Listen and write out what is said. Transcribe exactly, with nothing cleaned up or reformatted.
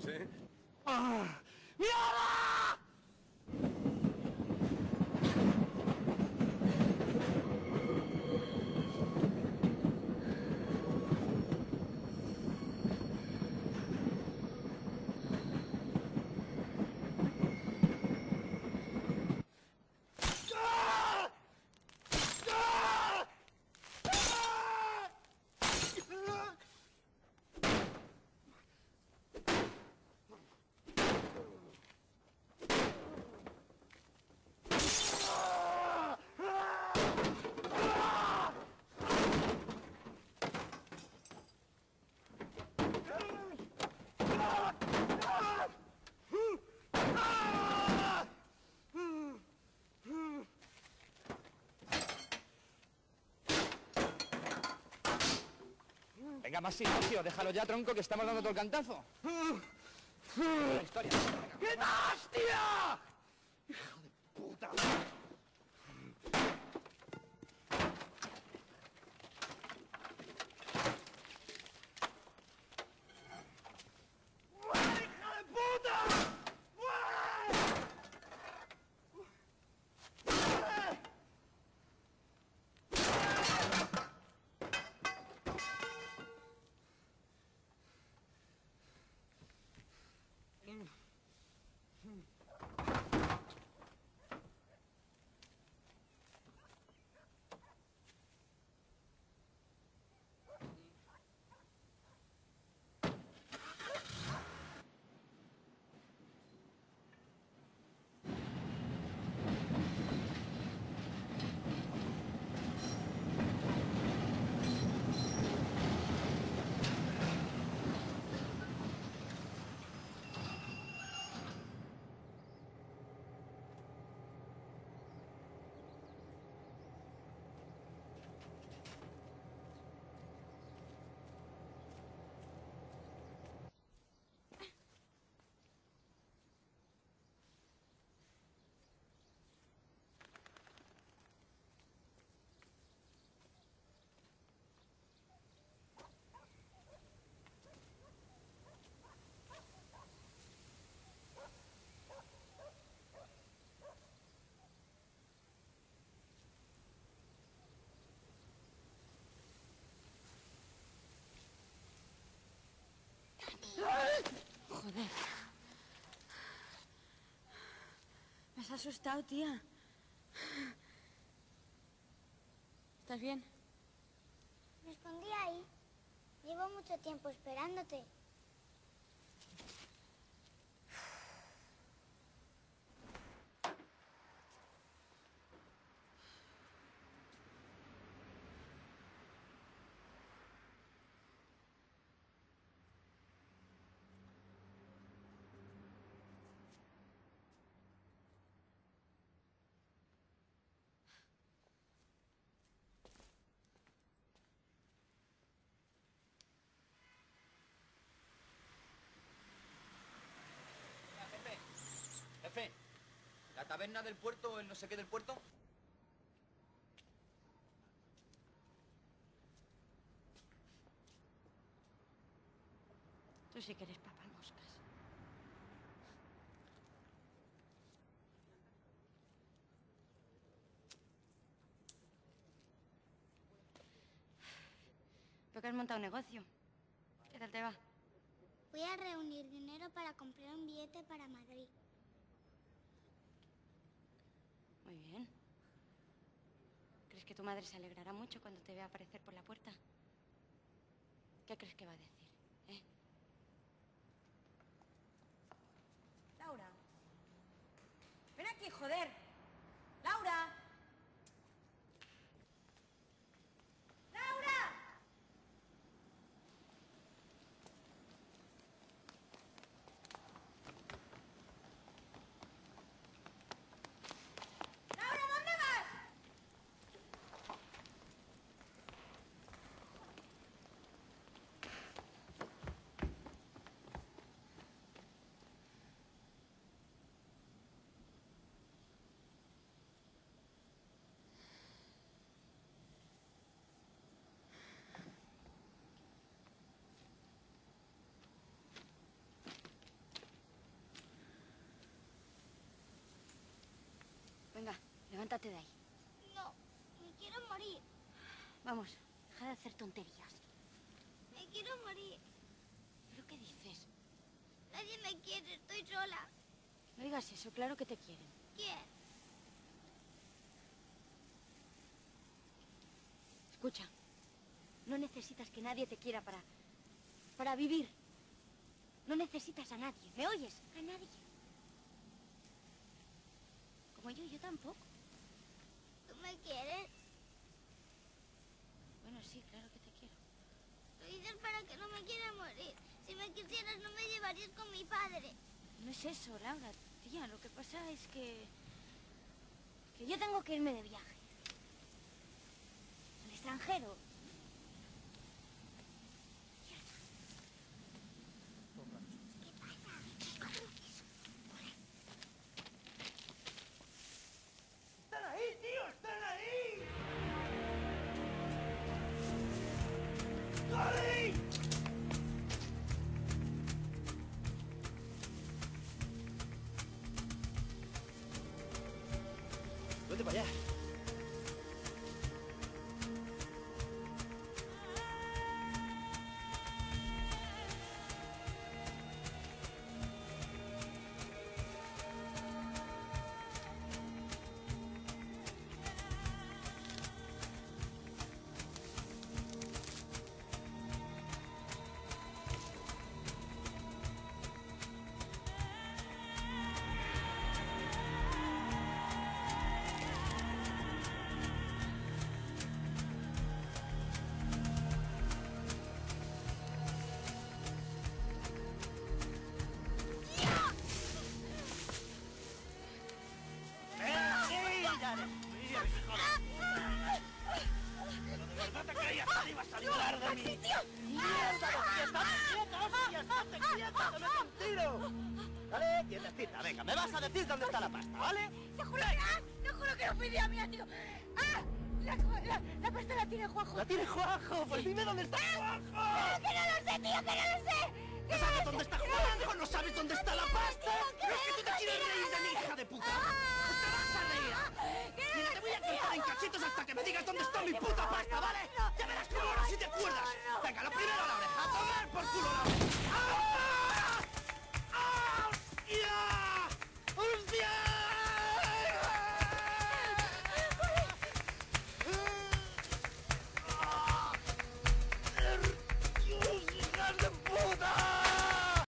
¿eh? ¡Ah! ¡Mierda! Venga, más silencio, déjalo ya, tronco, que estamos dando todo el cantazo. La historia. ¡Qué hostia! ¡Hijo de puta! ¡Muere, hija de puta! ¡Muere! Joder. Me has asustado, tía. ¿Estás bien? Me escondí ahí. Llevo mucho tiempo esperándote. Jefe, jefe, ¿la taberna del puerto o el no sé qué del puerto? Tú sí que eres papamoscas. Creo que has montado un negocio. ¿Qué tal te va? Voy a reunir dinero para comprar un billete para Madrid. Muy bien. ¿Crees que tu madre se alegrará mucho cuando te vea aparecer por la puerta? ¿Qué crees que va a decir, eh? Laura. Ven aquí, joder. Laura. ¡Laura! ¡Laura, ¿dónde vas? levántate de ahí. No, me quiero morir. Vamos, deja de hacer tonterías. Me quiero morir. ¿Pero qué dices? Nadie me quiere, estoy sola. No digas eso, claro que te quieren. ¿Quién? Escucha, no necesitas que nadie te quiera para... para vivir. No necesitas a nadie, ¿me oyes? A nadie. Como yo, yo tampoco. ¿Tú me quieres? Bueno, sí, claro que te quiero. Lo dices para que no me quiera morir. Si me quisieras no me llevarías con mi padre. No es eso, Laura, tía, lo que pasa es que... que yo tengo que irme de viaje. Al extranjero. ¡Están ahí, tío! ¡Están ahí! ¡Cali! Vete para allá. Vale, quietecita, venga, me vas a decir dónde está la pasta, ¿vale? ¡Te juro, te juro que no fue idea mía, tío! ¡Ah! La, la, la pasta la tiene Juanjo. ¡La tiene Juanjo! ¡Pues dime dónde está Juanjo! ¡Que no lo sé, tío, que no lo sé!